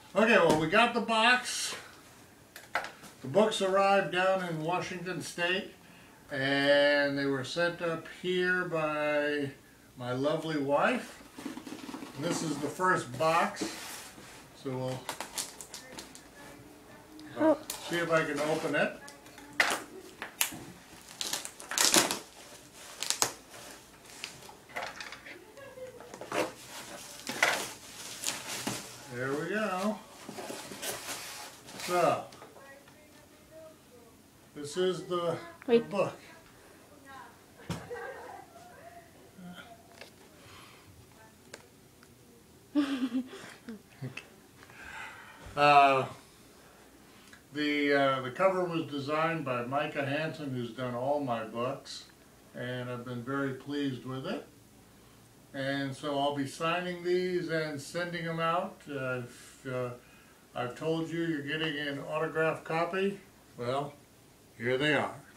Okay, well, we got the box. The books arrived down in Washington State, and they were sent up here by my lovely wife. And this is the first box, so we'll see if I can open it. There we go. So, this is the book. The cover was designed by Micah Hansen, who's done all my books, and I've been very pleased with it. And so I'll be signing these and sending them out. If I've told you you're getting an autographed copy, well, here they are.